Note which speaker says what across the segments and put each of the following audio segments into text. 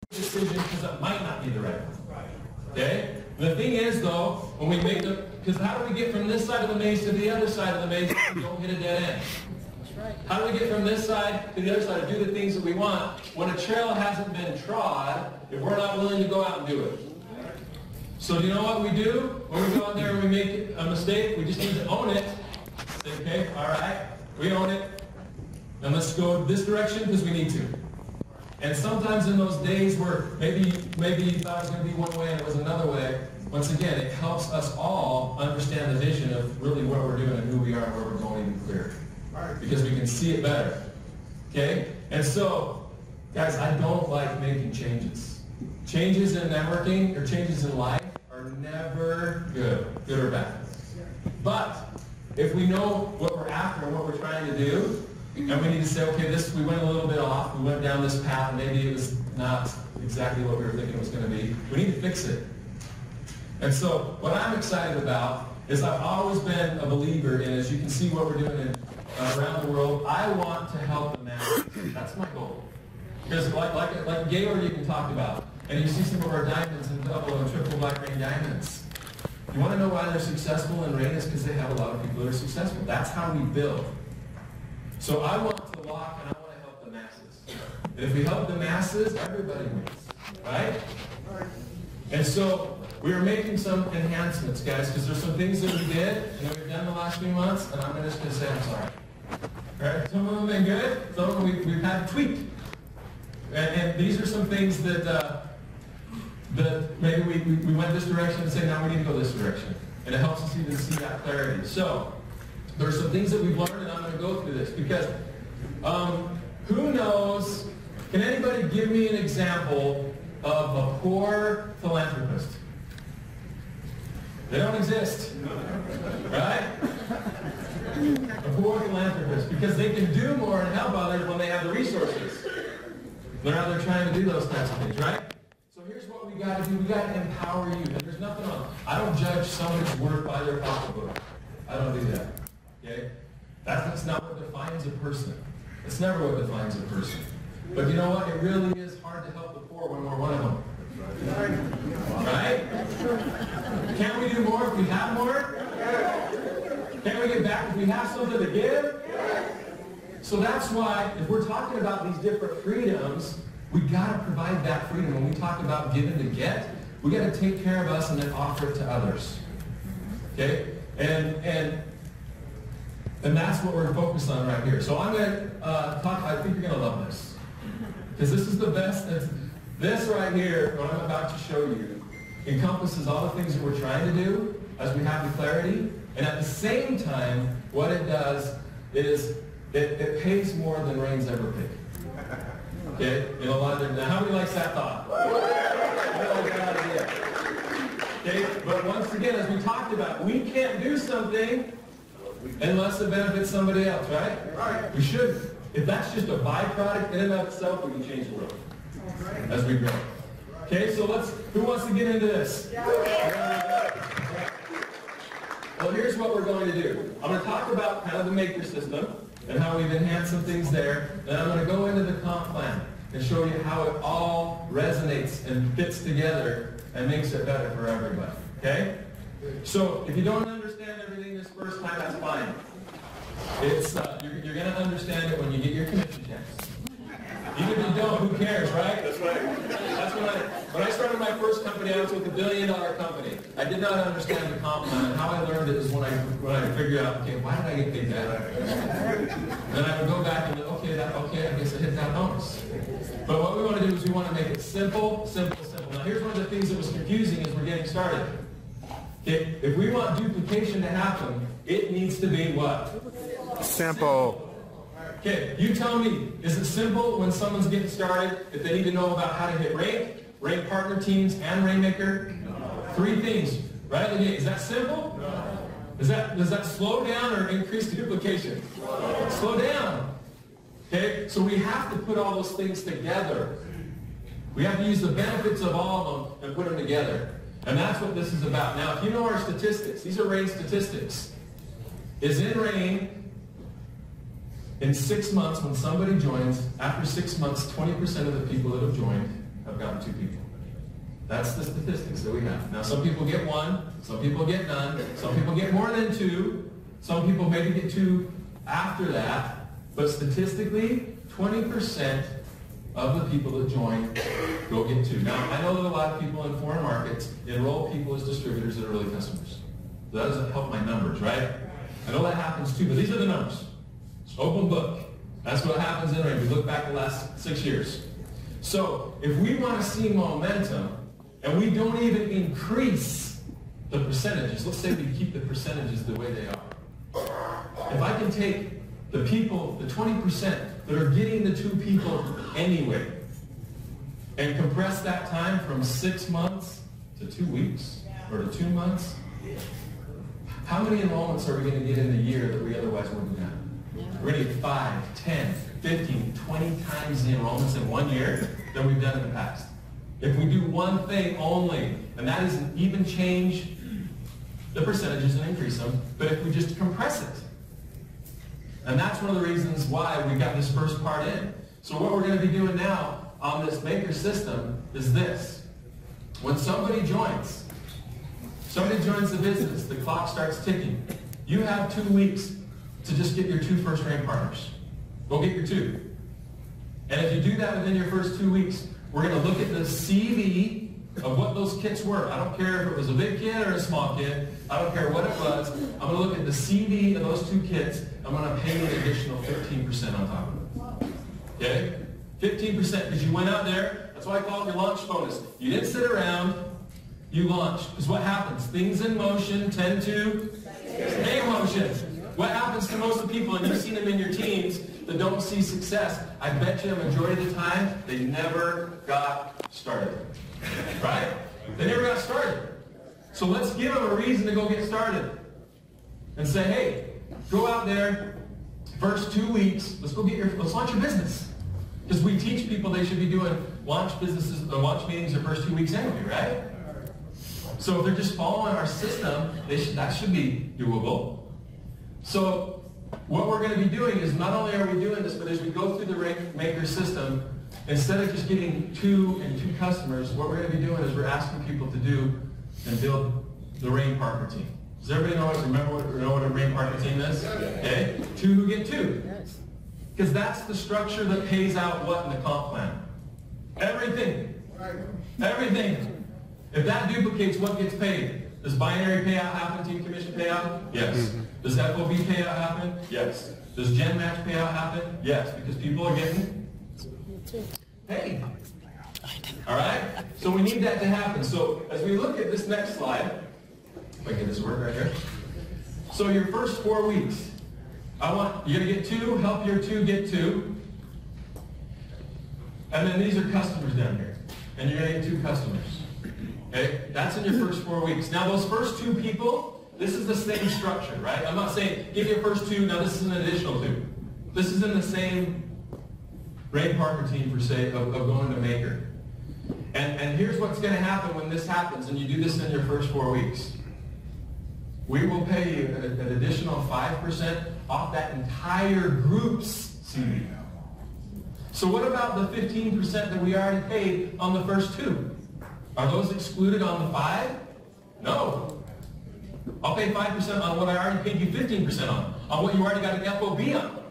Speaker 1: decision because it might not be the right one. Okay? The thing is, though, when we make the, because how do we get from this side of the maze to the other side of the maze if we don't hit a dead end? How do we get from this side to the other side and do the things that we want when a trail hasn't been trod if we're not willing to go out and do it? So do you know what we do? When we go out there and we make a mistake, we just need to own it. Say, okay, all right, we own it. And let's go this direction because we need to. And sometimes in those days where maybe you thought it was going to be one way and it was another way, once again, it helps us all understand the vision of really what we're doing and who we are and where we're going even clearer. Because we can see it better. Okay? And so, guys, I don't like making changes. Changes in networking or changes in life are never good or bad. But if we know what we're after and what we're trying to do, and we need to say, okay, we went a little bit off, we went down this path, and maybe it was not exactly what we were thinking it was going to be, we need to fix it. And so what I'm excited about is I've always been a believer in, as you can see what we're doing around the world, I want to help the masses. That's my goal. Because like Gaylord even talked about, and you see some of our diamonds and double and triple black rain diamonds. You want to know why they're successful in rain? Is because they have a lot of people that are successful. That's how we build. So I want to lock and I want to help the masses. And if we help the masses, everybody wins. Right? And so we are making some enhancements, guys, because there's some things that we did and that we've done the last few months, and I'm just going to say I'm sorry. Right? Some of them have been good, some of them we've had tweaked. And these are some things that maybe we went this direction and say, now we need to go this direction. And it helps us even see that clarity. So there are some things that we've learned, and I'm going to go through this because who knows, can anybody give me an example of a poor philanthropist? They don't exist, right? A poor philanthropist, because they can do more and help others when they have the resources. They're out there trying to do those types of things, right? So here's what we got to do. We got to empower you. And there's nothing wrong. I don't judge somebody's work by their pocketbook. I don't do that. Okay? That's not what defines a person. It's never what defines a person. But you know what? It really is hard to help the poor when we're one of them. Right? Can't we do more if we have more? Can't we get back if we have something to give? So that's why, if we're talking about these different freedoms, we got to provide that freedom. When we talk about giving to get, we got to take care of us and then offer it to others. Okay? And that's what we're focused on right here. So I'm going to talk, I think you're going to love this. Because this is the best. This right here, what I'm about to show you, encompasses all the things that we're trying to do as we have the clarity. And at the same time, what it does is it pays more than Rain's ever paid. Okay? In a lot of, now how many likes that thought? Okay? But once again, as we talked about, we can't do something unless it benefits somebody else, right? Right. We should. If that's just a byproduct in and of itself, we can change the world as we grow. Okay, so who wants to get into this? Well, here's what we're going to do. I'm going to talk about kind of the maker system and how we've enhanced some things there. Then I'm going to go into the comp plan and show you how it all resonates and fits together and makes it better for everybody. Okay? So if you don't understand everything this first time, that's fine. It's you're going to understand it when you get your commission checks. Even if you don't, who cares, right? That's right. That's when I started my first company, I was with $1 billion company. I did not understand the comp plan, and how I learned it is when I figured out, okay, why did I get paid that? Then I would go back and okay, I guess I hit that bonus. But what we want to do is we want to make it simple, simple, simple. Now here's one of the things that was confusing as we're getting started. Okay, if we want duplication to happen, it needs to be what?
Speaker 2: Simple.
Speaker 1: Okay, you tell me, is it simple when someone's getting started if they need to know about how to hit rank partner teams, and Rainmaker? No. 3 things, right out of the gate. Is that simple? No. Does that slow down or increase duplication? No. Slow down. Okay, so we have to put all those things together. We have to use the benefits of all of them and put them together. And that's what this is about. Now, if you know our statistics, these are Rain statistics. Is in Rain, in 6 months, when somebody joins, after 6 months, 20% of the people that have joined have gotten 2 people. That's the statistics that we have. Now, some people get 1, some people get none, some people get more than 2, some people maybe get 2 after that, but statistically, 20% of the people that join go get 2. Now, I know that a lot of people in foreign markets enroll people as distributors that are really customers. So that doesn't help my numbers, right? I know that happens too, but these are the numbers. It's open book. That's what happens in Rain. We look back the last 6 years. So if we want to see momentum, and we don't even increase the percentages, let's say we keep the percentages the way they are. If I can take the people, the 20% that are getting the 2 people anyway, and compress that time from 6 months to 2 weeks, or to 2 months, how many enrollments are we going to get in a year that we otherwise wouldn't have? We're going to get 5, 10, 15, 20 times the enrollments in 1 year than we've done in the past. If we do one thing only, and that isn't even change the percentages and increase them, but if we just compress it. And that's one of the reasons why we got this first part in. So what we're going to be doing now on this maker system is this. When somebody joins the business, the clock starts ticking. You have 2 weeks to just get your 2 first-rate partners. Go get your 2. And if you do that within your first 2 weeks, we're going to look at the CV of what those kits were. I don't care if it was a big kit or a small kit. I don't care what it was. I'm going to look at the CV of those 2 kits. I'm going to pay you an additional 15% on top of it. Okay? 15% because you went out there. That's why I call it your launch bonus. You didn't sit around. You launched. Because what happens? Things in motion tend to stay in motion. What happens to most of the people, and you've seen them in your teams, that don't see success, I bet you a majority of the time, they never got started. Right? They never got started. So let's give them a reason to go get started. And say, hey, go out there, first 2 weeks, let's launch your business. Because we teach people they should be doing launch meetings their first 2 weeks anyway, right? So if they're just following our system, that should be doable. So what we're going to be doing is not only are we doing this, but as we go through the maker system, instead of just getting 2 customers, what we're going to be doing is we're asking people to do and build the Rain Partner Team. Does everybody know what a Rain Partner Team is? Okay? 2 who get 2. Because that's the structure that pays out what in the comp plan? Everything. Everything. If that duplicates, what gets paid? Does binary payout happen, team commission payout? Yes. Does FOB payout happen? Yes. Does Gen Match payout happen? Yes, because people are getting paid. All right? So we need that to happen. So as we look at this next slide, if I get this work right here. So your first 4 weeks, you're going to get 2, help your 2 get 2. And then these are customers down here. And you're going to get 2 customers. Okay? That's in your first 4 weeks. Now those first 2 people, this is the same structure, right? I'm not saying give your first 2, now this is an additional 2. This is in the same Rain Partner Team, per se, of going to Maker. And here's what's going to happen when this happens, and you do this in your first 4 weeks. We will pay you an additional 5% off that entire group's CV. So what about the 15% that we already paid on the first 2? Are those excluded on the 5? No. I'll pay 5% on what I already paid you 15% on what you already got an FOB on.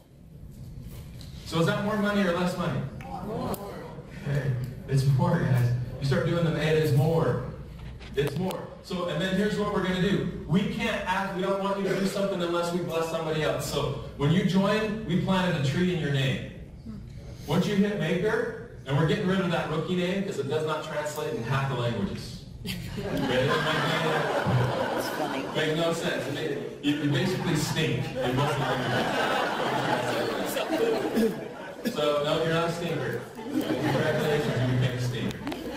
Speaker 1: So is that more money or less money? More. Okay. It's more, guys. You start doing them, it is more. It's more. So, and then here's what we're going to do. We don't want you to do something unless we bless somebody else. So when you join, we planted a tree in your name. Once you hit Maker, and we're getting rid of that rookie name because it does not translate in half the languages. Okay? That's funny. Make no sense. You basically stink in most languages. So, no, you're not a stinker. Congratulations, you became a stinker.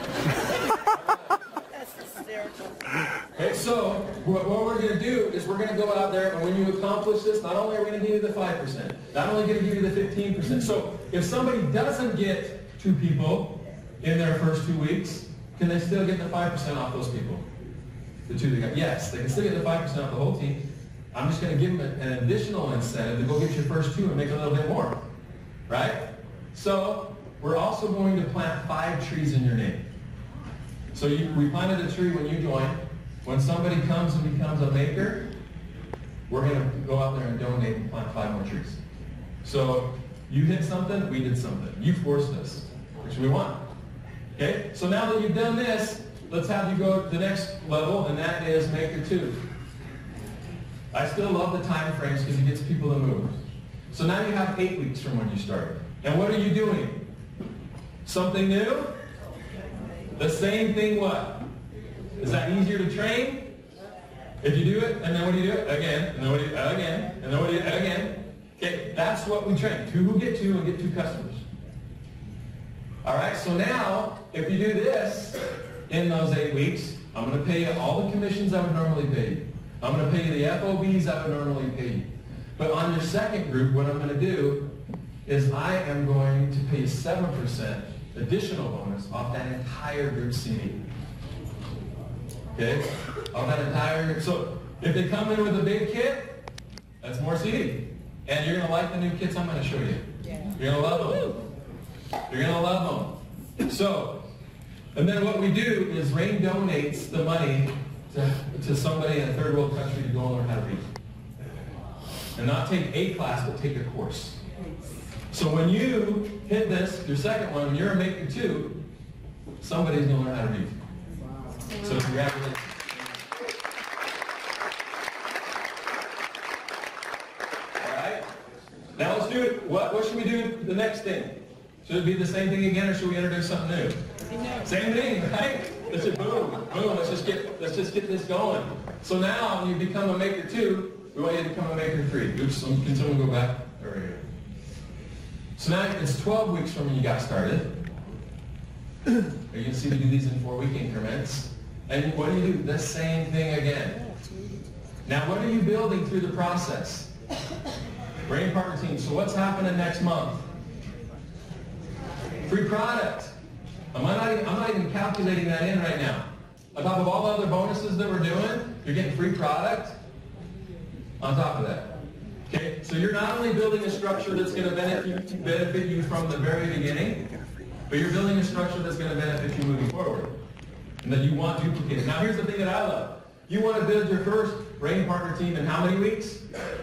Speaker 1: That's hysterical. Okay, so what we're going to do is we're going to go out there, and when you accomplish this, not only are we going to give you the 5%, not only going to give you the 15%. So if somebody doesn't get 2 people in their first 2 weeks, can they still get the 5% off those people? The 2 they got? Yes, they can still get the 5% off the whole team. I'm just going to give them an additional incentive to go get your first 2 and make a little bit more. Right? So we're also going to plant 5 trees in your name. So we planted a tree when you joined. When somebody comes and becomes a maker, we're going to go out there and donate and plant 5 more trees. So you hit something, we did something. You forced us, which we want. Okay? So now that you've done this, let's have you go to the next level, and that is Maker 2. I still love the time frames because it gets people to move. So now you have 8 weeks from when you started. And what are you doing? Something new? The same thing what? Is that easier to train? If you do it, and then what do you do? Again, and then what do you do? Again, and then what do you do? Again. Okay, that's what we train. 2 who get 2 and get 2 customers. All right, so now, if you do this in those 8 weeks, I'm going to pay you all the commissions I would normally pay you. I'm going to pay you the FOBs I would normally pay you. But on your second group, what I'm going to do is I am going to pay you 7% additional bonus off that entire group CD. Okay? Off that entire, so if they come in with a big kit, that's more CD. And you're going to like the new kits I'm going to show you. You're going to love them. You're going to love them. So, and then what we do is Rain donates the money to somebody in a third world country to go and learn how to read. And not take a class, but take a course. So when you hit this, your second one, when you're a Maker 2, somebody's going to learn how to read. So congratulations. All right? Now let's do it. What should we do the next thing? Should it be the same thing again, or should we introduce something new? Same thing, right? Let's just boom, boom. Let's just get this going. So now, when you become a Maker 2, we want you to become a Maker 3. Oops, can someone go back? There we go. So now it's 12 weeks from when you got started. You can see we do these in 4-week increments. And what do you do? The same thing again. Now, what are you building through the process? Brain partner team. So what's happening next month? Free product. I'm not even calculating that in right now. On top of all the other bonuses that we're doing, you're getting free product on top of that. Okay, so you're not only building a structure that's going to benefit you from the very beginning, but you're building a structure that's going to benefit you moving forward, and that you want duplicated. Now, here's the thing that I love. You want to build your first Brain partner team in how many weeks?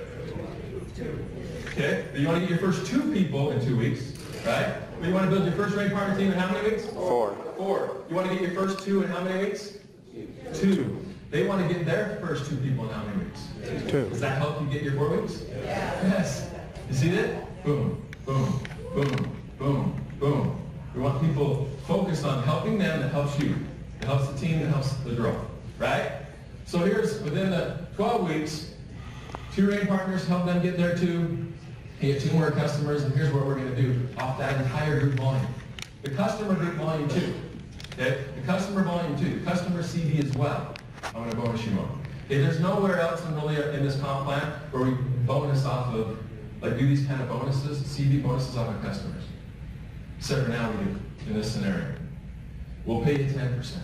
Speaker 1: 2. Okay, you want to get your first 2 people in 2 weeks, right? But you want to build your first Brain partner team in how many weeks? 4. You want to get your first 2 in how many weeks? 2. They want to get their first 2 people in how many weeks? 2. Does that help you get your 4 weeks? Yeah. Yes. You see that? Boom, boom, boom, boom, boom. We want people focused on helping them that helps you. It helps the team, that helps the growth. Right? So here's, within the 12 weeks, 2 Rain partners, help them get there 2. You get 2 more customers, and here's what we're going to do off that entire group volume. The customer group volume 2. Okay? The customer volume 2. The customer CD as well. I'm going to bonus you on. Okay, there's nowhere else in this comp plan where we bonus off of, like do these kind of bonuses, CD bonuses off of customers. Except for now we do, in this scenario. We'll pay you 10%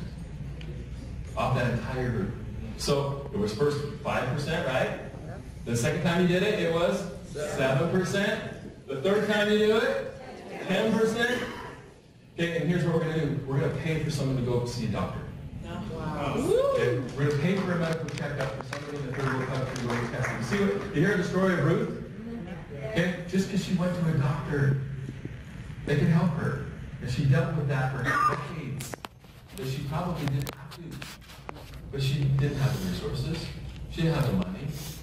Speaker 1: off that entire group. So it was first 5%, right? The second time you did it, it was 7%. The third time you do it, 10%. Okay, and here's what we're going to do. We're going to pay for someone to go see a doctor. Wow. Okay, we're going to pay for a medical checkup for somebody in the third world country where we testing. You hear the story of Ruth? Okay, just because she went to a doctor, they could help her. And she dealt with that for decades. That she probably didn't have to. But she didn't have the resources. She didn't have the money.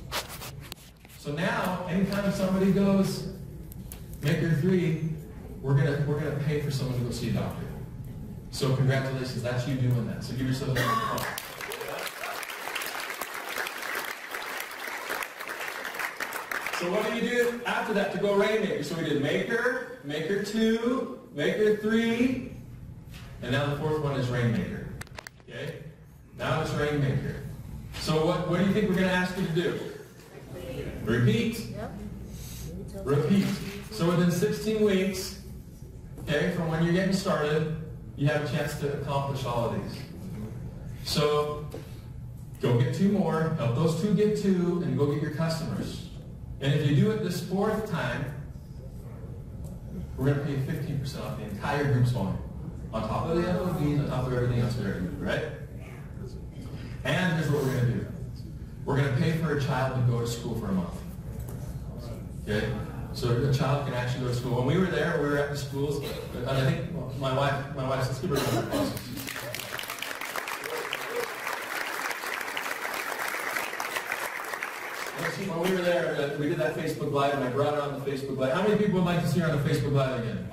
Speaker 1: So now, anytime somebody goes, Maker 3, we're gonna pay for someone to go see a doctor. So congratulations, that's you doing that. So give yourself a round of applause. So what do you do after that to go Rainmaker? So we did Maker, Maker 2, Maker 3, and now the 4th one is Rainmaker. Okay? Now it's Rainmaker. So what do you think we're going to ask you to do? Repeat. Repeat. So within 16 weeks, okay, from when you're getting started, you have a chance to accomplish all of these. So go get 2 more, help those 2 get 2, and go get your customers. And if you do it this 4th time, we're going to pay you 15% off the entire group's volume. On top of the FOBs, on top of everything else we're doing, right? And here's what we're going to do. We're going to pay for a child to go to school for a month. Okay? So a child can actually go to school. When we were there, we were at the schools, and I think my wife said, "Skipper, when we were there, we did that Facebook Live, and I brought her on the Facebook Live. How many people would like to see her on the Facebook Live again?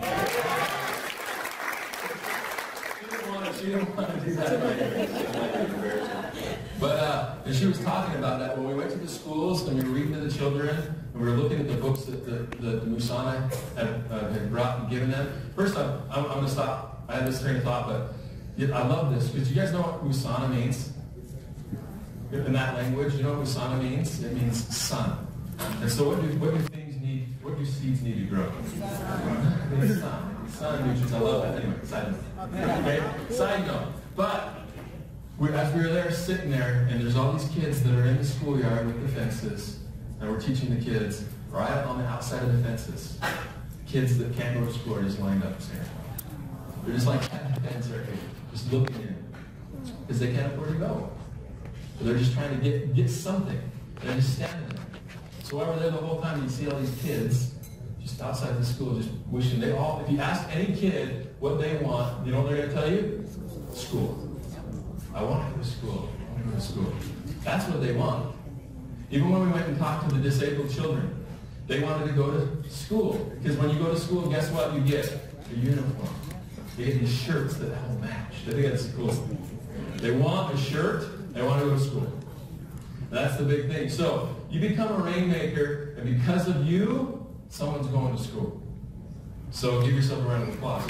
Speaker 1: She didn't want to do that. But and she was talking about that when we went to the schools and we were reading to the children and we were looking at the books that Musana had brought and given them. First, I'm going to stop. I had this train of thought, but I love this because you guys know what Musana means? In that language, you know what Musana means? It means sun. And so what do things need? What do seeds need to grow? Sun. Sun nutrients. I love that. Anyway, side note. Okay? Side note. But as we were there sitting there, and there's all these kids that are in the schoolyard with the fences, and we're teaching the kids right on the outside of the fences. Kids that can't go to school are just lined up saying, they're just like at the fence right here, just looking in, because they can't afford to go. So they're just trying to get something. They're just standing there. So while we're there the whole time, you see all these kids just outside the school just wishing they all, if you ask any kid what they want, you know what they're going to tell you? School. I want to go to school. I want to go to school. That's what they want. Even when we went and talked to the disabled children, they wanted to go to school. Because when you go to school, guess what you get? A uniform. They get these shirts that all match. I think that's cool. They want a shirt. They want to go to school. That's the big thing. So you become a rainmaker, and because of you, someone's going to school. So give yourself a round of applause.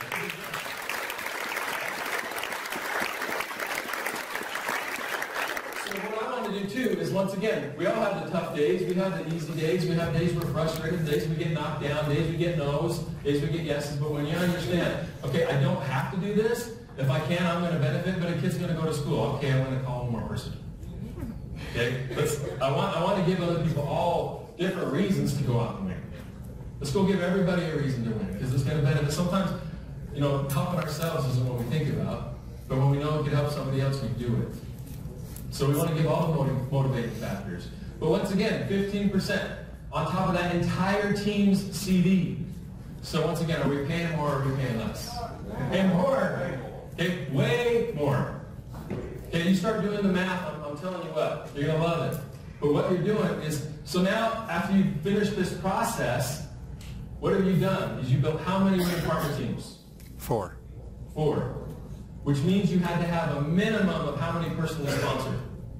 Speaker 1: So what I want to do too is, once again, we all have the tough days. We have the easy days. We have days we're frustrated, days we get knocked down, days we get no's, days we get yeses. But when you understand, okay, I don't have to do this. If I can, I'm going to benefit, but a kid's going to go to school. Okay, I'm going to call one more person. Okay? I want to give other people all different reasons to go out and win. Let's go give everybody a reason to win, because it's going to benefit. Sometimes, you know, helping ourselves isn't what we think about, but when we know we can help somebody else, we do it. So we want to give all the motivating factors. But once again, 15% on top of that entire team's CD. So once again, are we paying more or are we paying less? Paying more. Okay, way more. Okay, you start doing the math, I'm telling you what, you're going to love it. But what you're doing is, so now after you finish this process, what have you done? Is you built how many wind partner teams?
Speaker 2: 4.
Speaker 1: 4. Which means you had to have a minimum of how many personally sponsored?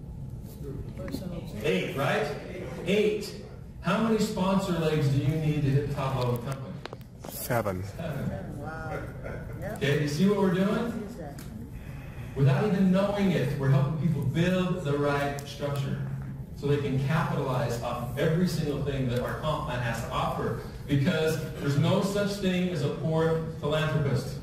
Speaker 1: 8, right? 8. How many sponsor legs do you need to hit the top level of the company?
Speaker 2: 7.
Speaker 1: 7. Wow. Okay, you see what we're doing? Without even knowing it, we're helping people build the right structure so they can capitalize off every single thing that our comp plan has to offer. Because there's no such thing as a poor philanthropist.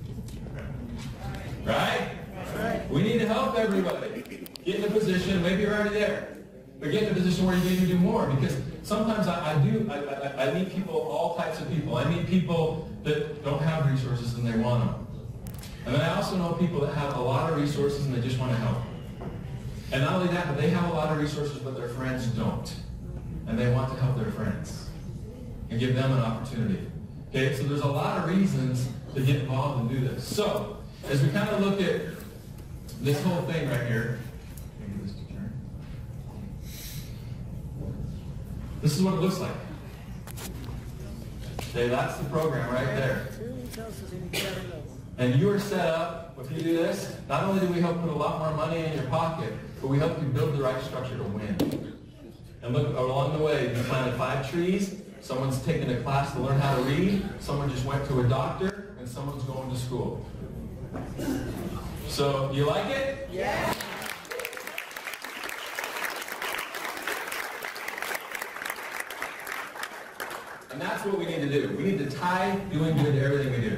Speaker 1: Right? We need to help everybody get in a position, maybe you're already there, but get in a position where you need to do more. Because sometimes I meet people, all types of people. I meet people that don't have resources and they want them. And then I also know people that have a lot of resources and they just want to help. And not only that, but they have a lot of resources but their friends don't. And they want to help their friends and give them an opportunity. Okay, so there's a lot of reasons to get involved and do this. So, as we kind of look at this whole thing right here, this is what it looks like. Okay, that's the program right there. And you are set up, if you do this, not only do we help put a lot more money in your pocket, but we help you build the right structure to win. And look, along the way, you planted 5 trees, someone's taken a class to learn how to read, someone just went to a doctor, and someone's going to school. So, you like it? Yeah. And that's what we need to do. We need to tie doing good to everything we do.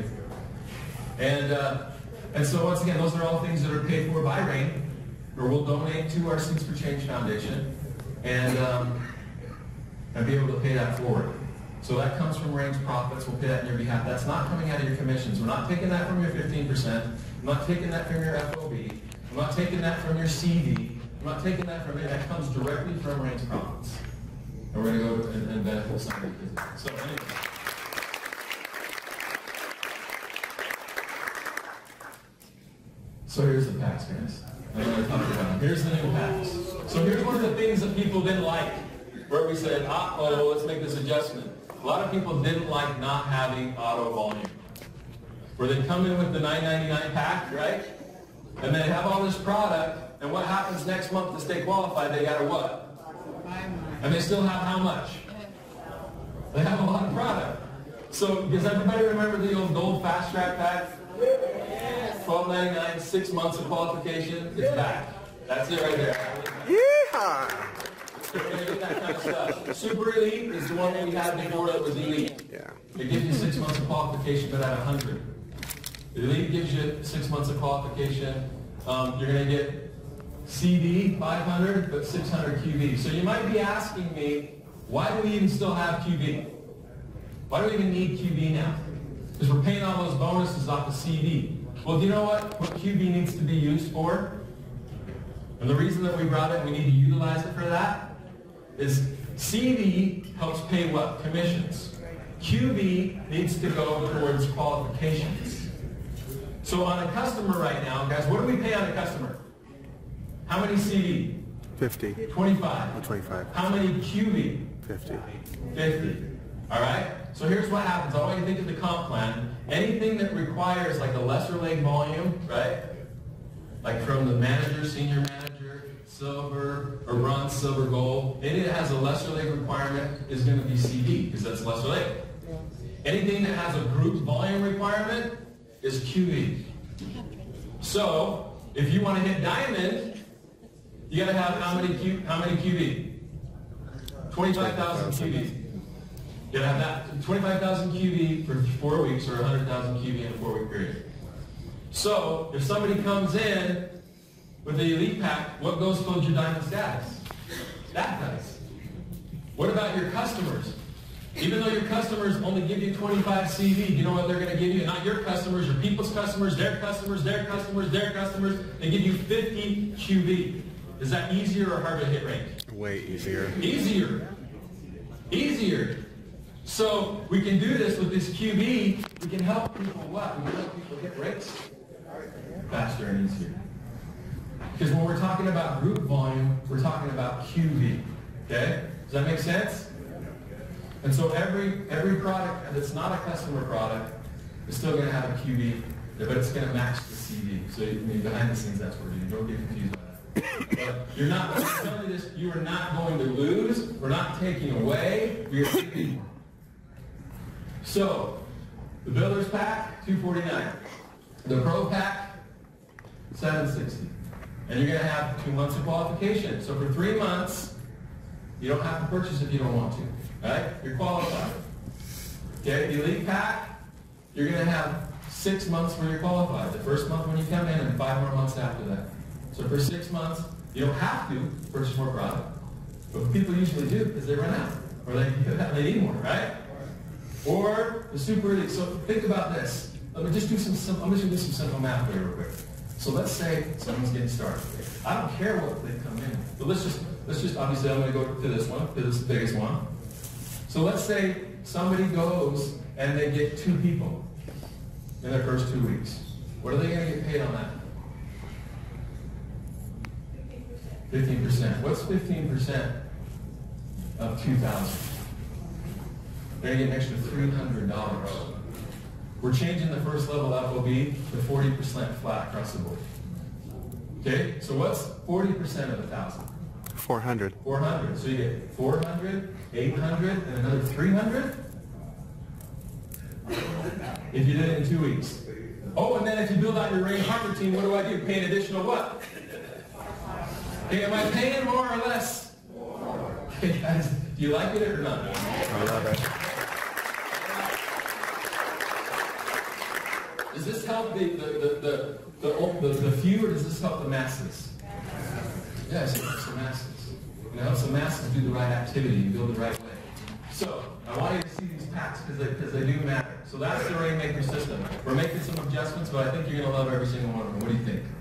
Speaker 1: And so once again, those are all things that are paid for by RAIN, or we'll donate to our Seeds for Change Foundation and be able to pay that forward. So that comes from range profits. We'll pay that on your behalf. That's not coming out of your commissions. We're not taking that from your 15%. I'm not taking that from your FOB. I'm not taking that from your CD. I'm not taking that from it. That comes directly from range profits. And we're going to go and benefit somebody. So anyway. So here's the packs, guys. I'm going to talk about them. Here's the new packs. So here's one of the things that people didn't like, where we said, uh-oh, let's make this adjustment. A lot of people didn't like not having auto volume. Where they come in with the $9.99 pack, right? And they have all this product, and what happens next month to stay qualified? They got to what? And they still have how much? They have a lot of product. So does everybody remember the old Gold Fast Track pack? $12.99, 6 months of qualification. It's back. That's it right there.
Speaker 2: Yeah.
Speaker 1: We're going to get that kind of stuff. Super Elite is the one that we had before that was Elite.
Speaker 2: Yeah.
Speaker 1: It gives you 6 months of qualification, but at 100. The Elite gives you 6 months of qualification. You're going to get CD 500, but 600 QB. So you might be asking me, why do we even still have QB? Why do we even need QB now? Because we're paying all those bonuses off the CD. Well, do you know what QB needs to be used for? And the reason that we brought it and we need to utilize it for that is CD helps pay what? Commissions. QB needs to go towards qualifications. So on a customer right now, guys, what do we pay on a customer? How many CD?
Speaker 2: 50.
Speaker 1: 25.
Speaker 2: 25.
Speaker 1: How many QB?
Speaker 2: 50.
Speaker 1: 50. All right? So here's what happens. I want you to think of the comp plan. Anything that requires like a lesser leg volume, right? Like from the manager, senior manager, silver, or bronze, silver, gold. Anything that has a lesser leg requirement is going to be CD because that's lesser leg. Anything that has a group volume requirement is QB. So if you want to hit diamond, you got to have how many QB? 25,000 QB. You got to have that 25,000 QB for 4 weeks or 100,000 QB in a 4-week period. So if somebody comes in with the Elite pack, what goes towards your diamond status? That does. What about your customers? Even though your customers only give you 25 CV, you know what they're going to give you? Not your customers, your people's customers, their customers, their customers, their customers. They give you 50 QB. Is that easier or harder to hit range?
Speaker 2: Way easier.
Speaker 1: Easier. Easier. So we can do this with this QB. We can help people what? We can help people hit rates faster and easier. Because when we're talking about group volume, we're talking about QB. Okay? Does that make sense? And so every product that's not a customer product is still going to have a QB, but it's going to match the CD. So behind the scenes, that's what we're doing. Don't get confused by that. But you're not, I'm telling you this, you are not going to lose. We're not taking away. We are taking. So the Builder's Pack, $249. The Pro Pack, $760. And you're going to have 2 months of qualification. So for 3 months, you don't have to purchase if you don't want to. Right? You're qualified. Okay, the Elite Pack, you're going to have 6 months where you're qualified. The first month when you come in and 5 more months after that. So for 6 months, you don't have to purchase more product. But people usually do because they run out. Or they need more, right? Or the Super Elite. So think about this. Let me just do some simple math for you real quick. So let's say someone's getting started. I don't care what they come in. But let's just obviously I'm going to go to this one, to this biggest one. So let's say somebody goes and they get 2 people in their first 2 weeks. What are they going to get paid on that? 15%. What's 15% of 2,000? They're going to get an extra $300. We're changing the first level FOB to 40% flat across the board. Okay, so what's 40% of 1,000?
Speaker 2: 400.
Speaker 1: 400. So you get 400, 800, and another 300 if you did it in 2 weeks. Oh, and then if you build out your range hunter team, what do? Pay an additional what? Okay, am I paying more or less? Okay, guys, do you like it or not?
Speaker 2: I love it.
Speaker 1: Does this help the few, or does this help the masses? Yes, it helps the masses. It helps the masses do the right activity and build the right way. So, I want you to see these packs because they do matter. So that's the Rainmaker system. We're making some adjustments, but I think you're going to love every single one of them. What do you think?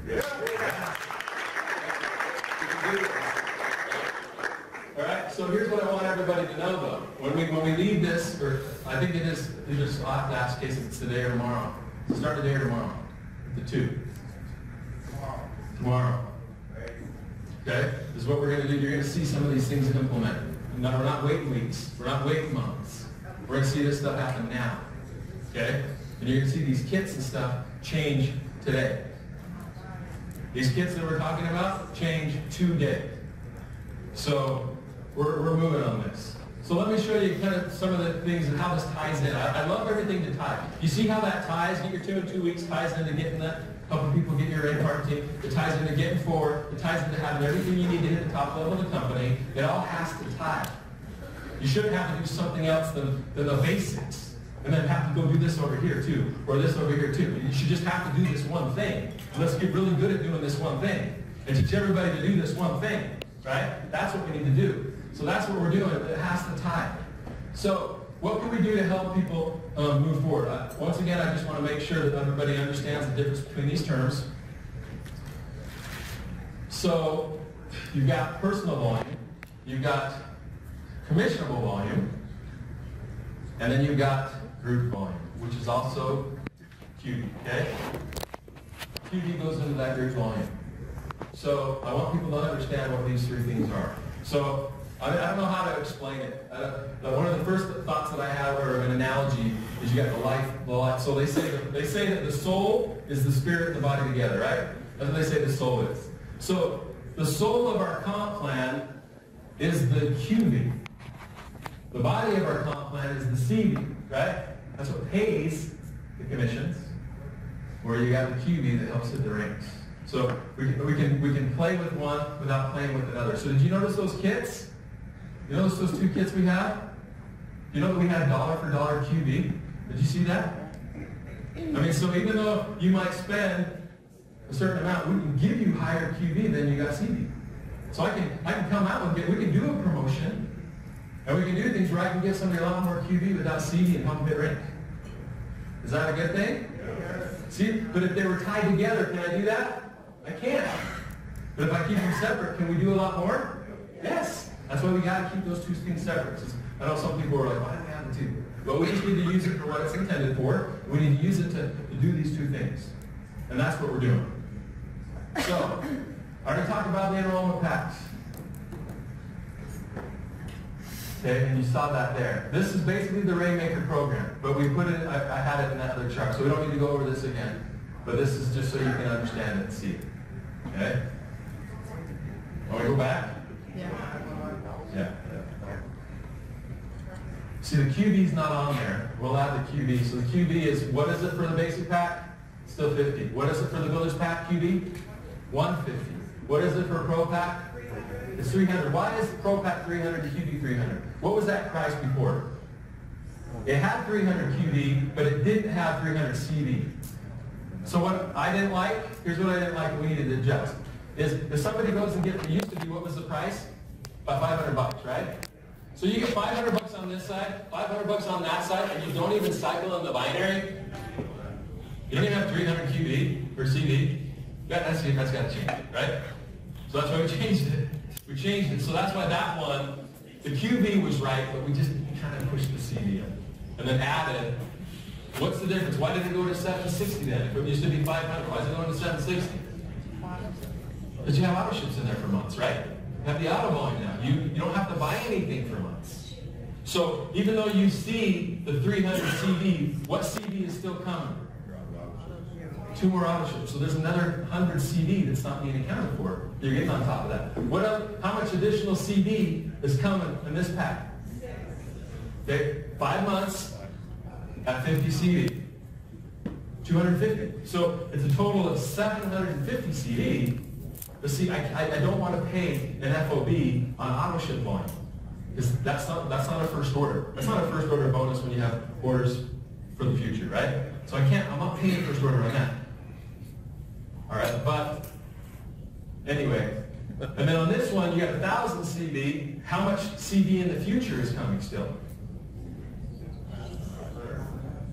Speaker 1: All right, so here's what I want everybody to know, though. When we leave this, or I think it is, I'll have to ask Case if it's today or tomorrow. Start today or tomorrow? The 2. Tomorrow. Okay? This is what we're going to do. You're going to see some of these things implemented. Now, we're not waiting weeks. We're not waiting months. We're going to see this stuff happen now. Okay? And you're going to see these kits and stuff change today. These kits that we're talking about change today. So we're moving on this. So let me show you kind of some of the things and how this ties in. I love everything to tie. You see how that ties? Get your 2 in 2 weeks, ties into getting that. Helping people get your A part team. It ties into getting forward. It ties into having everything you need to hit the top level of the company. It all has to tie. You shouldn't have to do something else than the basics. And then have to go do this over here too, or this over here too. You should just have to do this one thing. Let's get really good at doing this one thing. And teach everybody to do this one thing. Right? That's what we need to do. So that's what we're doing. It has to tie. So what can we do to help people move forward? Once again, I just want to make sure that everybody understands the difference between these terms. So you've got personal volume, you've got commissionable volume, and then you've got group volume, which is also QV, okay? QV goes into that group volume. So I want people to understand what these 3 things are. So I don't know how to explain it. One of the first thoughts that I have, or an analogy, is you got the life. So they say that the soul is the spirit and the body together, right? That's what they say the soul is. So the soul of our comp plan is the QV. The body of our comp plan is the CV, right? That's what pays the commissions, where you got the QV that helps hit the ranks. So we can play with one without playing with another. So did you notice those kits? You notice those 2 kits we have? You know that we had dollar for dollar QV? Did you see that? I mean, so even though you might spend a certain amount, we can give you higher QV than you got CV. So I can come out and we can do a promotion, and we can do things where I can give somebody a lot more QV without CV and help them hit rank. Is that a good thing? Yes. See, but if they were tied together, can I do that? I can't. But if I keep them separate, can we do a lot more? Yes. That's why we got to keep those 2 things separate. I know some people are like, why do we have the 2? But we just need to use it for what it's intended for. We need to use it to do these 2 things. And that's what we're doing. So, I already talked about the enrollment packs. Okay, and you saw that there. This is basically the Rainmaker program, but we put it, I had it in that other chart, so we don't need to go over this again. But this is just so you can understand it and see it. Okay? Want to go back? Yeah. See, the QV's not on there. We'll add the QV. So the QV is, what is it for the basic pack? Still 50. What is it for the builder's pack QV? 150. What is it for a pro pack? It's 300. Why is the pro pack 300 and QV 300? What was that price before? It had 300 QV, but it didn't have 300 CV. So what I didn't like, here's what I didn't like we needed to adjust, is if somebody goes and gets, it used to be, what was the price? About 500 bucks, right? So you get 500 bucks on this side, 500 bucks on that side, and you don't even cycle in the binary. You don't even have 300 QV or CV. That's got to change, right? So that's why we changed it. We changed it. So that's why that one, the QV was right, but we just kind of pushed the CV in. And then added, what's the difference? Why did it go to 760 then? If it used to be 500, why is it going to 760? Because you have auto ships in there for months, right? You have the auto volume now. You don't have to buy anything for months. So even though you see the 300 CV, what CV is still coming? 2 more auto ships. So there's another 100 CV that's not being accounted for. You're getting on top of that. How much additional CV is coming in this pack? Okay, 5 months at 50 CV. 250. So it's a total of 750 CV. But see, I don't want to pay an FOB on auto ship volume. Because that's not a first order. That's not a first order bonus when you have orders for the future, right? So I'm not paying first order on that. All right, but anyway. And then on this one, you got 1,000 CV. How much CV in the future is coming still?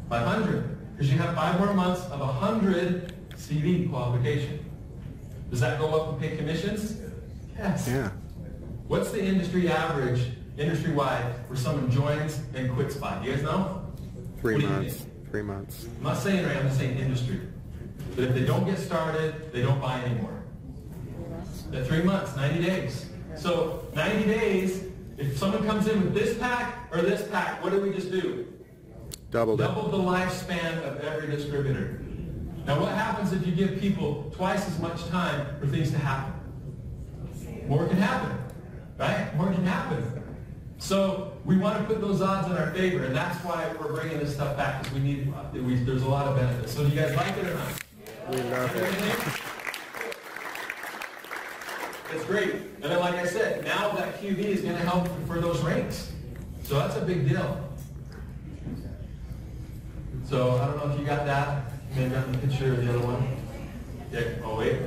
Speaker 1: 500. Because you have 5 more months of 100 CD qualification. Does that go up and pay commissions? Yes.
Speaker 2: Yeah.
Speaker 1: What's the industry average, industry-wide, where someone joins and quits by? Do you guys know?
Speaker 2: 3 months. 3 months.
Speaker 1: I'm not saying right, I'm just saying industry. But if they don't get started, they don't buy anymore. At 3 months, 90 days. So 90 days, if someone comes in with this pack or this pack, what did we just do?
Speaker 2: Doubled it.
Speaker 1: Doubled the lifespan of every distributor. Now what happens if you give people twice as much time for things to happen? More can happen, right? More can happen. So we want to put those odds in our favor, and that's why we're bringing this stuff back, because there's a lot of benefits. So do you guys like it or not?
Speaker 2: We love it.
Speaker 1: It's great. And then like I said, now that QV is going to help for those ranks. So that's a big deal. So I don't know if you got that. Maybe got the picture of the other one. Yeah. Oh, wait.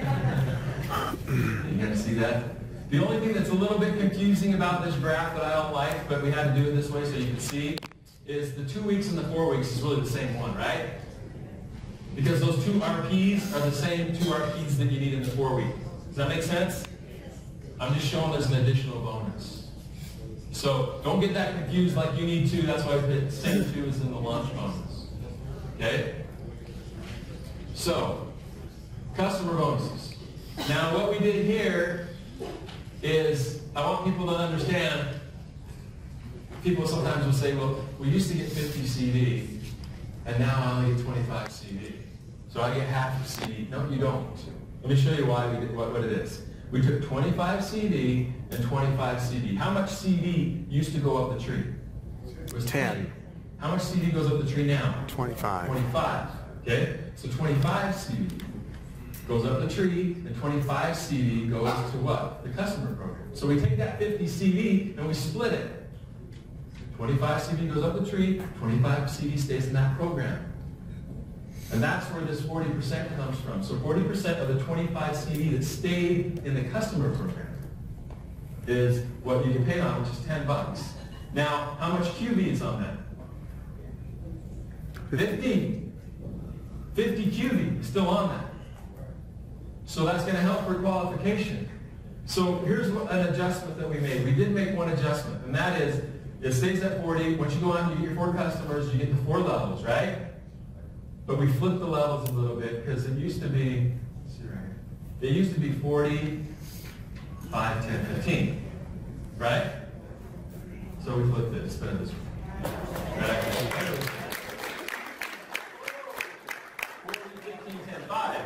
Speaker 1: You guys see that? The only thing that's a little bit confusing about this graph that I don't like, but we had to do it this way so you can see, is the 2 weeks and the 4 weeks is really the same one, right? Because those 2 RPs are the same 2 RPs that you need in the 4 week. Does that make sense? I'm just showing there's an additional bonus. So don't get that confused like you need to. That's why the same 2 is in the launch bonus. Okay? So, customer bonuses. Now what we did here is, I want people to understand, people sometimes will say, well, we used to get 50 CD, and now I only get 25 CD. So I get half of CD. No, you don't. Let me show you why we did what it is. We took 25 CD and 25 CD. How much CD used to go up the tree? It was
Speaker 2: 10.
Speaker 1: 20. How much CD goes up the tree now?
Speaker 2: 25.
Speaker 1: 25. Okay? So 25 CD goes up the tree, and 25 CD goes to what? The customer program. So we take that 50 CD and we split it. 25 CD goes up the tree, 25 CD stays in that program. And that's where this 40% comes from. So 40% of the 25 CD that stayed in the customer program is what you can pay on, which is $10. Now, how much QV is on that? 50. 50 QV is still on that. So that's going to help for qualification. So here's an adjustment that we made. We did make one adjustment, and that is, it stays at 40. Once you go on, you get your 4 customers, you get the 4 levels, right? But we flipped the levels a little bit, because it used to be, let's see right here. It used to be 40, 5, 10, 15, right? So we flipped it. Let's put it this way. Right? 40, 15, 10, 5.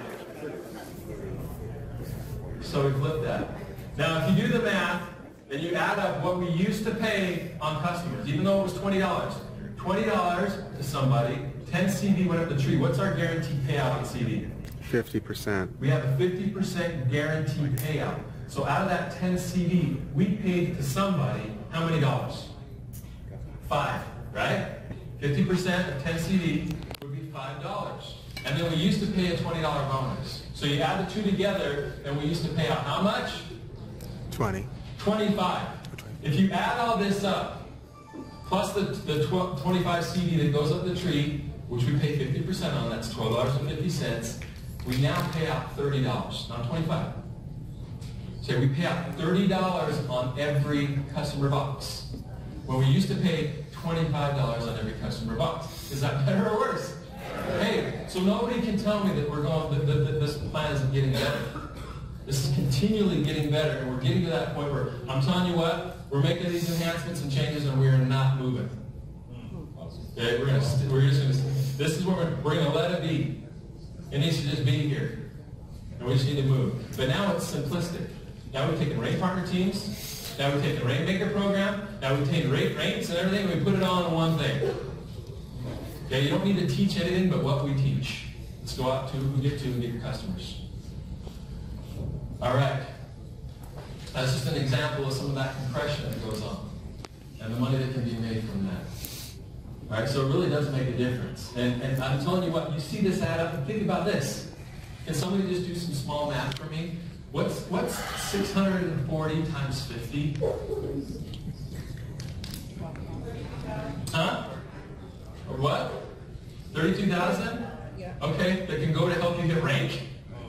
Speaker 1: So we flipped that. Now, if you do the math, and you add up what we used to pay on customers, even though it was $20, $20 to somebody, 10 CD went up the tree. What's our guaranteed payout on CD?
Speaker 2: 50%.
Speaker 1: We have a 50% guaranteed payout. So out of that 10 CD, we paid to somebody how many dollars? 5, right? 50% of 10 CD would be $5. And then we used to pay a $20 bonus. So you add the 2 together, and we used to pay out how much?
Speaker 2: 20.
Speaker 1: 25. If you add all this up, plus the 25 CD that goes up the tree, which we pay 50% on, that's $12.50, we now pay out $30, not 25. So we pay out $30 on every customer box, when we used to pay $25 on every customer box. Is that better or worse? Hey, so nobody can tell me that we're going, that this plan isn't getting better. This is continually getting better, and we're getting to that point where I'm telling you what, we're making these enhancements and changes, and we're not moving. Okay, we're just going to. This is where we're going to let it be. It needs to just be here, and we just need to move. But now it's simplistic. Now we've taken Rain Partner Teams. Now we've taken Rainmaker program. Now we've taken rates and everything, and we put it all in one thing. Okay, you don't need to teach anything but what we teach. Let's go out to who we get to and get your customers. All right. That's just an example of some of that compression that goes on and the money that can be made from that. All right, so it really does make a difference. And I'm telling you what, you see this add up, and think about this. Can somebody just do some small math for me? What's 640 times 50? Huh? Or what? 32,000? Okay, that can go to help you hit rank.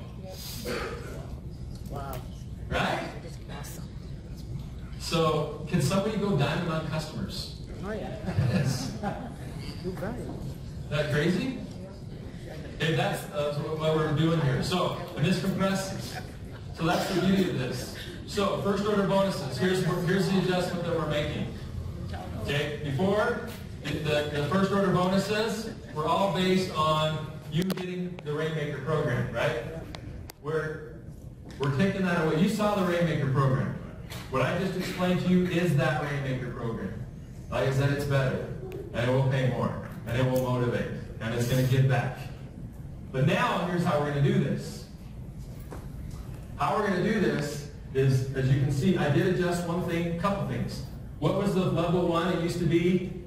Speaker 3: Wow.
Speaker 1: Right?
Speaker 3: Awesome.
Speaker 1: So, can somebody go diamond on customers?
Speaker 3: Oh, yeah.
Speaker 1: Yes.
Speaker 3: You're right.
Speaker 1: Isn't that crazy? Okay, that's what we're doing here. So, and this compresses. So that's the beauty of this. So, first order bonuses. Here's the adjustment that we're making. Okay, before, the first order bonuses were all based on you getting the Rainmaker program, right? We're taking that away. You saw the Rainmaker program. What I just explained to you is that Rainmaker program. Like I said, it's better, and it will pay more, and it will motivate, and it's going to give back. But now, here's how we're going to do this. How we're going to do this is, as you can see, I did adjust one thing, a couple things. What was the level 1? It used to be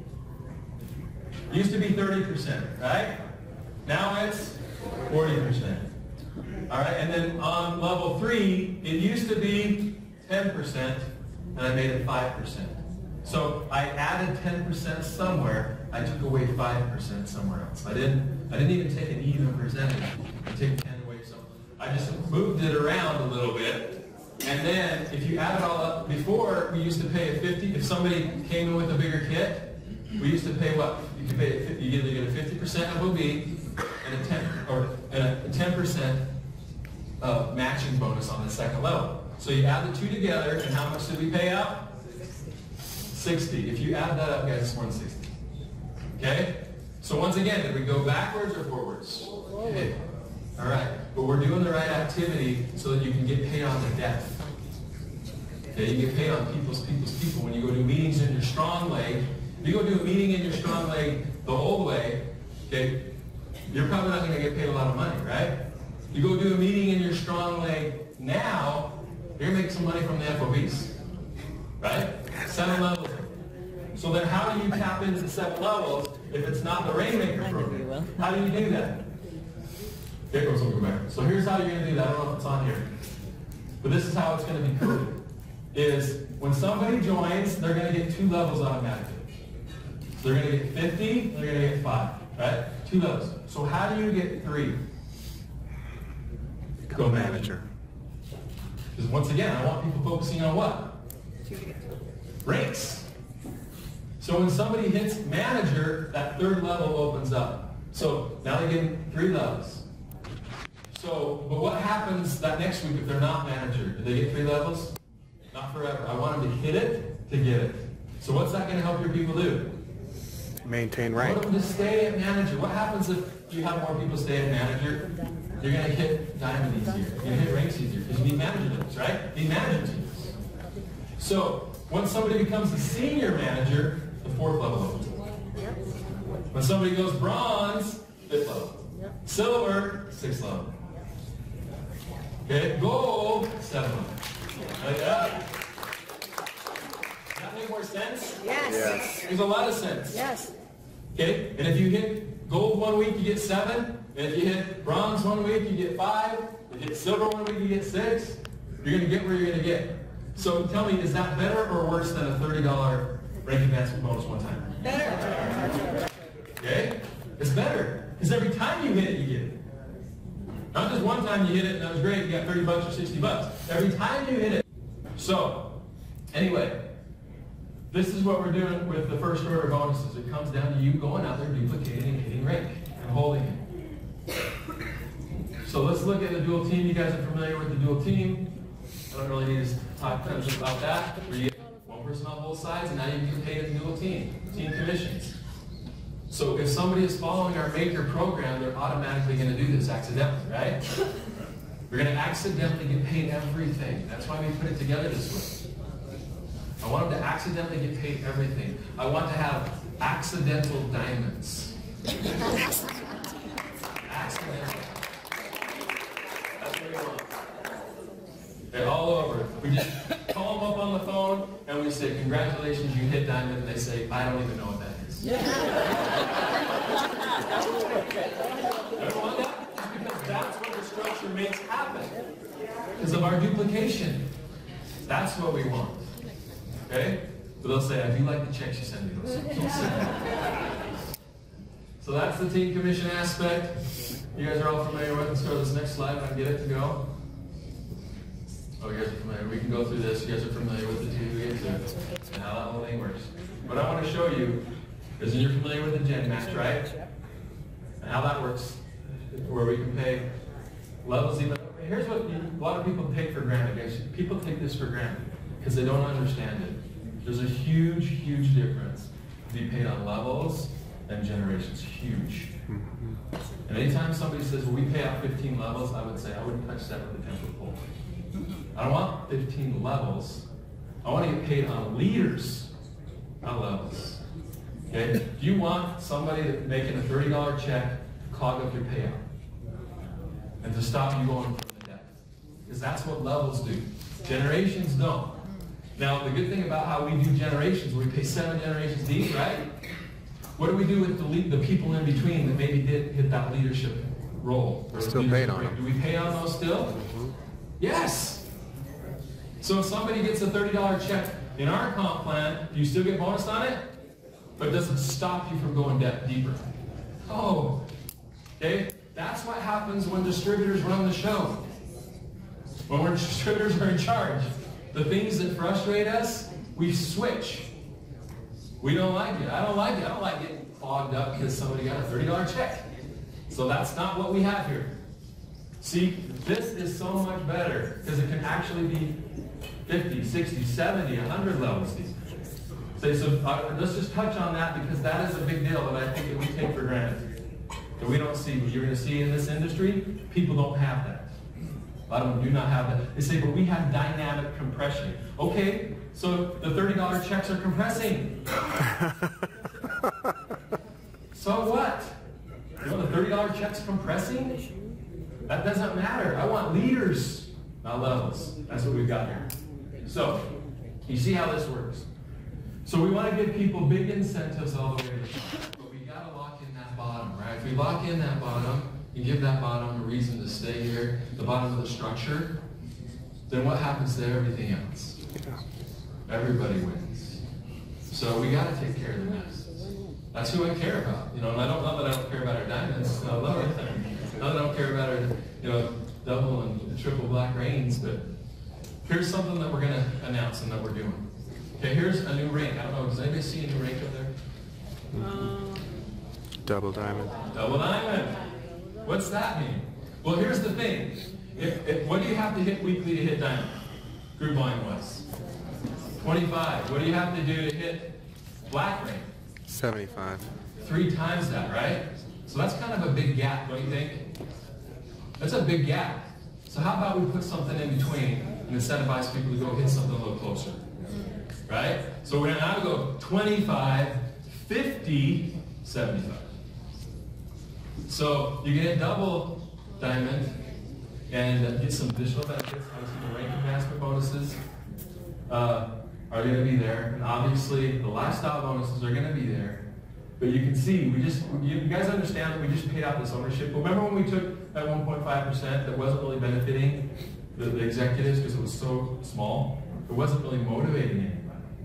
Speaker 1: 30%, right? Now it's 40%. All right, and then on level 3, it used to be 10%, and I made it 5%. So I added 10% somewhere. I took away 5% somewhere else. I didn't even take an even percentage. I took 10 away. So I just moved it around a little bit. And then if you add it all up, before we used to pay a 50. If somebody came in with a bigger kit, we used to pay what? You could pay a 50, you either get a 50% FOB and a 10% matching bonus on the second level. So you add the two together, and how much did we pay out? 60. If you add that up, guys, it's more than 60. Okay? So once again, did we go backwards or forwards? Okay. All right. But we're doing the right activity so that you can get paid on the depth. Okay? You get paid on people's. When you go do meetings in your strong leg, if you go do a meeting in your strong leg the old way, okay, you're probably not going to get paid a lot of money, right? You go do a meeting in your strong leg now, you're going to make some money from the FOBs. Right? 7 levels. So then how do you tap into the 7 levels if it's not the Rainmaker program? How do you do that? Here goes over back. So here's how you're going to do that. I don't know if it's on here. But this is how it's going to be coded. Is when somebody joins, they're going to get 2 levels automatically. So they're going to get 50, they're going to get 5. Right? 2 levels. So how do you get 3?
Speaker 2: Go manager.
Speaker 1: Because once again, I want people focusing on what? Ranks. So when somebody hits manager, that 3rd level opens up. So now they're getting 3 levels. So, but what happens that next week if they're not manager? Do they get 3 levels? Not forever. I want them to hit it to get it. So what's that going to help your people do?
Speaker 2: Maintain
Speaker 1: I
Speaker 2: rank.
Speaker 1: want them to stay at manager. What happens if you have more people stay at manager? You're going to hit diamond easier. You're going to hit ranks easier because you need manager teams, right? You need manager teams. So once somebody becomes a senior manager, the 4th level opens up. When somebody goes bronze, 5th level. Silver, 6th level. Okay, gold, 7th level. Like that. Does that make more sense?
Speaker 3: Yes.
Speaker 2: Yes.
Speaker 1: There's a lot of sense.
Speaker 3: Yes.
Speaker 1: Okay, and if you hit gold one week, you get 7. And if you hit bronze one week, you get 5. If you hit silver one week, you get 6. You're going to get where you're going to get. So tell me, is that better or worse than a $30 rank advancement bonus one time?
Speaker 3: Better.
Speaker 1: Okay? It's better. Because every time you hit it, you get it. Not just one time you hit it and that was great, you got $30 or $60. Every time you hit it. So, anyway, this is what we're doing with the first order bonuses. It comes down to you going out there, duplicating and hitting rank and holding it. So let's look at the dual team. You guys are familiar with the dual team. I don't really need to talk much about that. Where you get one person on both sides, and now you can pay the dual team commissions. So if somebody is following our Maker program, they're automatically going to do this accidentally, right? We're going to accidentally get paid everything. That's why we put it together this way. I want them to accidentally get paid everything. I want to have accidental diamonds. Accidental. That's what we want. Okay, all over. We just call them up on the phone and we say, congratulations, you hit diamond. And they say, I don't even know what that is. I don't want that because that's what the structure makes happen. Because of our duplication. That's what we want. Okay? But they'll say, I do like the checks you send me. Those. So So that's the team commission aspect. You guys are all familiar with it. Let's go to this next slide and I can get it to go. Oh, you guys are familiar. We can go through this. You guys are familiar with the 2 gigs and how that whole thing works. What I want to show you is you're familiar with the Gen Match, right? And how that works, where we can pay levels even. Here's what a lot of people take for granted, guys. People take this for granted because they don't understand it. There's a huge, huge difference to be paid on levels and generations. Huge. And anytime somebody says, well, we pay out 15 levels, I would say, I wouldn't touch that with a 10-foot pole. I don't want 15 levels. I want to get paid on leaders, not levels. Okay? Do you want somebody that's making a $30 check to clog up your payout and to stop you going from the debt? Because that's what levels do. Generations don't. Now, the good thing about how we do generations, we pay 7 generations deep, right? What do we do with the people in between that maybe did hit that leadership role?
Speaker 2: Still paid on them.
Speaker 1: Do we pay on those still? Yes. So if somebody gets a $30 check in our comp plan, do you still get bonus on it? But does it stop you from going deeper? Oh, okay? That's what happens when distributors run the show. When distributors are in charge. The things that frustrate us, we switch. We don't like it. I don't like it. I don't like getting clogged up because somebody got a $30 check. So that's not what we have here. See, this is so much better because it can actually be 50, 60, 70, 100 levels deep. So let's just touch on that because that is a big deal that I think that we take for granted. That we don't see. What you're going to see in this industry, people don't have that. A lot of them do not have that. They say, but we have dynamic compression. Okay, so the $30 checks are compressing. So what? You know the $30 check's compressing? That doesn't matter. I want leaders, not levels. That's what we've got here. So, you see how this works. So we want to give people big incentives all the way to the top. But we got to lock in that bottom, right? If we lock in that bottom, and give that bottom a reason to stay here, the bottom of the structure, then what happens to everything else? Everybody wins. So we got to take care of the mess. That's who I care about. You know, and I don't know that I don't care about our diamonds. I love our diamonds. Not that I don't care about our, you know, double and triple black rains, but here's something that we're going to announce and that we're doing. Okay, here's a new rank. I don't know, does anybody see a new rank up there?
Speaker 2: Double diamond.
Speaker 1: Double diamond. What's that mean? Well, here's the thing. What do you have to hit weekly to hit diamond? Group volume wise. 25. What do you have to do to hit black rank?
Speaker 2: 75.
Speaker 1: 3 times that, right? So that's kind of a big gap, don't you think? That's a big gap. So how about we put something in between and incentivize people to go hit something a little closer? Right? So we're going to now go 25, 50, 75. So you get a double diamond and get some additional benefits. Obviously, the rank advancement bonuses are going to be there. And obviously, the lifestyle bonuses are going to be there. But you can see, you guys understand that we just paid out this ownership. Remember when we took that 1.5% that wasn't really benefiting the executives because it was so small? It wasn't really motivating anybody.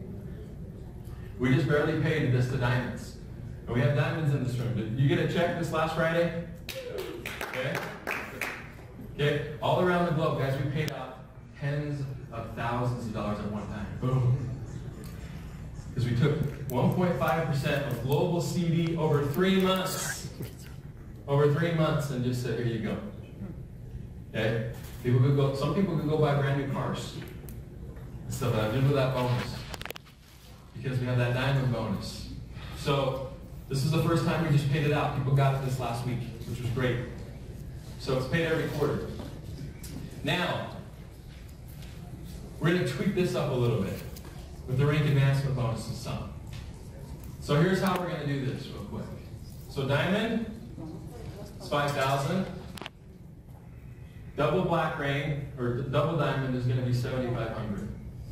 Speaker 1: We just barely paid this to diamonds. And we have diamonds in this room. Did you get a check this last Friday? Okay. Okay. All around the globe, guys, we paid out tens of thousands of dollars at one time. Boom. Because we took 1.5% of global CD over 3 months. Over 3 months and just said, here you go. Okay? People could go, some people could go buy brand new cars. So that I did with that bonus. Because we have that diamond bonus. So this is the first time we just paid it out. People got it this last week, which was great. So it's paid every quarter. Now, we're going to tweak this up a little bit with the rank advancement bonus and some. So here's how we're going to do this real quick. So diamond is 5,000. Double black rain, or double diamond is going to be 7,500.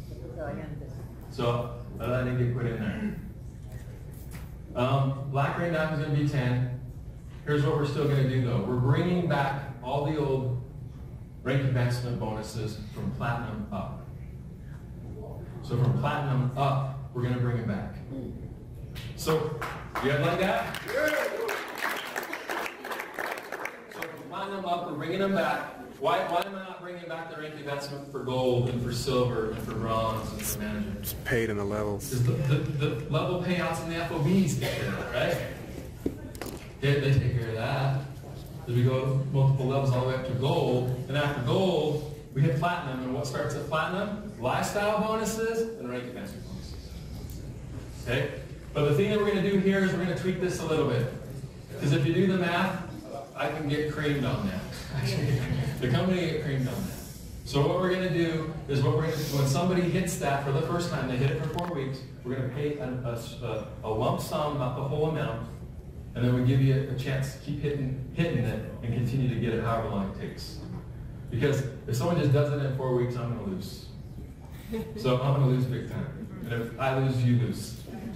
Speaker 1: So that didn't get put in there. Black rain diamond is going to be 10. Here's what we're still going to do though. We're bringing back all the old rank advancement bonuses from platinum up. So from platinum up, we're going to bring it back. So, you guys like that? buying them up, we're bringing them back. Why am I not bringing back the rank investment for gold and for silver and for bronze and for management?
Speaker 2: It's paid in the levels.
Speaker 1: Because the level payouts and the FOBs take care of it, right? They take care of that. As we go multiple levels all the way up to gold, and after gold, we hit platinum, and what starts at platinum? Lifestyle bonuses and rank advancement bonuses. Okay? But the thing that we're going to do here is we're going to tweak this a little bit. Because if you do the math, I can get creamed on that. The company get creamed on that. So what we're going to do is when somebody hits that for the first time, they hit it for 4 weeks, we're going to pay a lump sum, not the whole amount, and then we give you a chance to keep hitting it and continue to get it however long it takes. Because if someone just does it in 4 weeks, I'm going to lose. So I'm going to lose big time. And if I lose, you lose.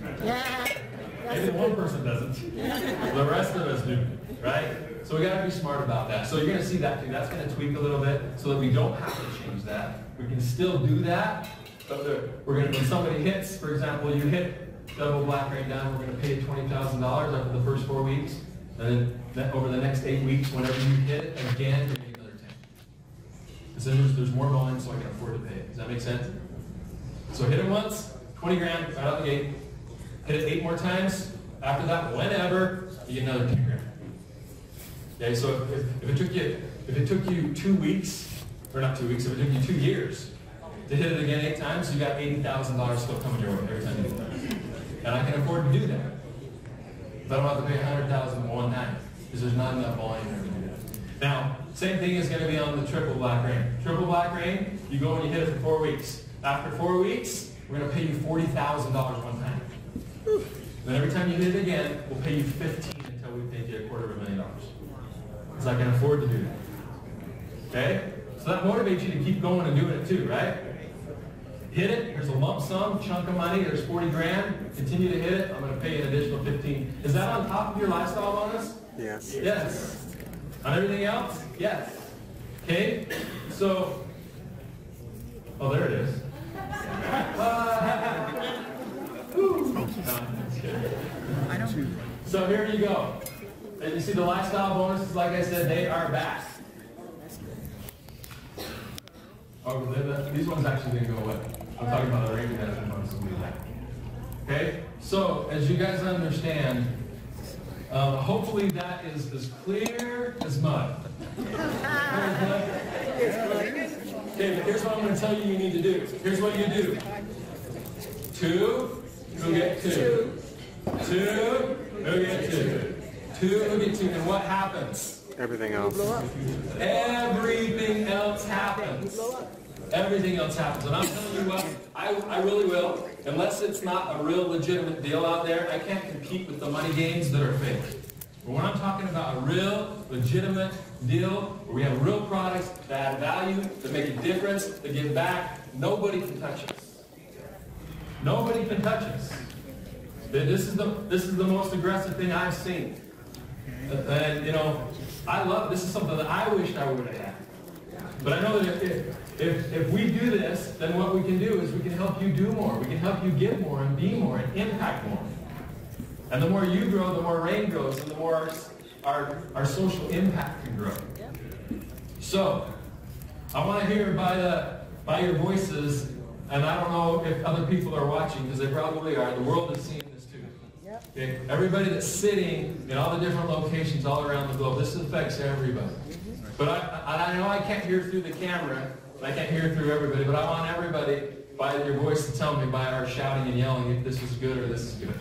Speaker 1: Maybe one person doesn't. The rest of us do, right? So we got to be smart about that. So you're going to see that too. That's going to tweak a little bit so that we don't have to change that. We can still do that, but when somebody hits, for example, you hit double black rain down, we're going to pay $20,000 after the first 4 weeks, and then over the next 8 weeks, whenever you hit it again, you're getting another 10. Because then there's more volume, so I can afford to pay it. Does that make sense? So hit it once, 20 grand right out the gate. Hit it 8 more times. After that, whenever, you get another 10 grand. Okay, so if it took you 2 weeks, or not 2 weeks, if it took you 2 years to hit it again 8 times, you got $80,000 still coming your way every time you do that. And I can afford to do that. But I don't have to pay $100,000 one time because there's not enough volume there to do that. Now, same thing is going to be on the triple black rain. Triple black rain, you go and you hit it for 4 weeks. After 4 weeks, we're going to pay you $40,000 one time. Then every time you hit it again, we'll pay you $15,000 until we paid you $250,000. Because I can afford to do that. Okay? So that motivates you to keep going and doing it too, right? Hit it, here's a lump sum, chunk of money, there's 40 grand. Continue to hit it, I'm going to pay you an additional 15. Is that on top of your lifestyle bonus?
Speaker 2: Yes.
Speaker 1: Yes. On everything else? Yes. Okay? So, oh, there it is. So here you go. And you see the lifestyle bonuses, like I said, they are back. Oh, these ones actually didn't go away. I'm talking about the range management bonuses we have. Okay? So, as you guys understand, hopefully that is as clear as mud. Okay, but here's what I'm going to tell you need to do. Here's what you do. 2, who get 2. 2, who get 2. 2, who get 2. And what happens?
Speaker 2: Everything else.
Speaker 1: Everything else happens. Everything else happens. And I'm telling you what, I really will. Unless it's not a real legitimate deal out there, I can't compete with the money games that are fake. But when I'm talking about a real, legitimate deal, where we have real products that add value, that make a difference, that give back, nobody can touch us. Nobody can touch us. This is the most aggressive thing I've seen. And, you know, I love, this is something that I wished I would have had. But I know that if we do this, then what we can do is we can help you do more. We can help you give more and be more and impact more. And the more you grow, the more RAIN grows, and the more our social impact can grow. So, I want to hear by your voices, and I don't know if other people are watching, because they probably are. The world is seeing this too. Okay? Everybody that's sitting in all the different locations all around the globe, this affects everybody. But I know I can't hear through the camera, I can't hear through everybody, but I want everybody, by your voice, to tell me by our shouting and yelling if this is good or this is good.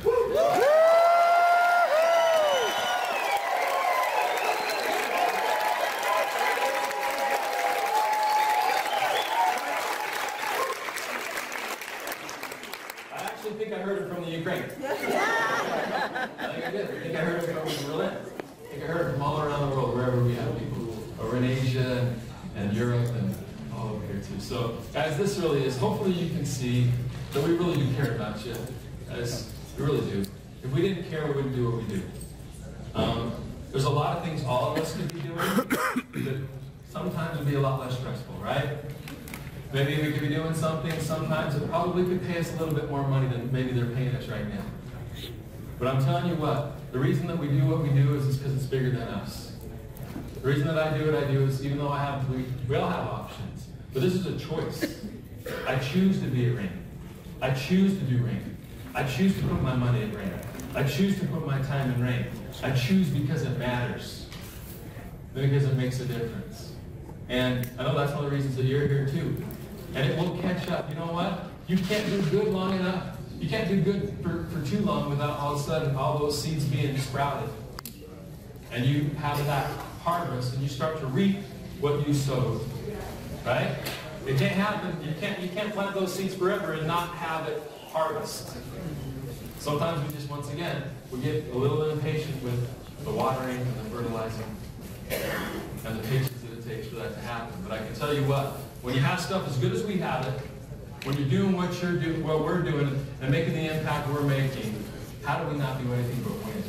Speaker 1: I think I heard it from the Ukraine. I think I did. I think I heard it from Berlin. I think I heard it from all around the world, wherever we have people. Over in Asia and Europe and all over here too. So, guys, this really is, hopefully you can see that we really do care about you. Guys, we really do. If we didn't care, we wouldn't do what we do. There's a lot of things all of us could be doing that sometimes would be a lot less stressful, right? Maybe we could be doing something sometimes that probably could pay us a little bit more money than maybe they're paying us right now. But I'm telling you what, the reason that we do what we do is because it's bigger than us. The reason that I do is even though we all have options, but this is a choice. I choose to be at Rain. I choose to do Rain. I choose to put my money in Rain. I choose to put my time in Rain. I choose because it matters. Because it makes a difference. And I know that's one of the reasons that you're here too. And it will catch up. You know what? You can't do good long enough. You can't do good for too long without all of a sudden all those seeds being sprouted. And you have that harvest and you start to reap what you sowed. Right? It can't happen. You can't plant those seeds forever and not have it harvest. Sometimes we just, once again, we get a little impatient with the watering and the fertilizing and the patience that it takes for that to happen. But I can tell you what, when you have stuff as good as we have it, when you're doing what we're doing and making the impact we're making, how do we not do anything but win?